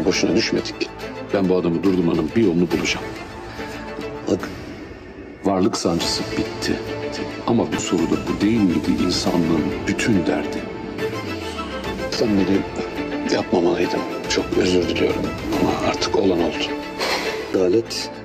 tuzağa boşuna düşmedik. Ben bu adamı durdurmanın bir yolunu bulacağım. Bak, Varlık sancısı bitti. Ama bu soruda bu değil miydi insanlığın bütün derdi? Sen beni yapmamalıydın. Çok özür diliyorum ama artık olan oldu. Adalet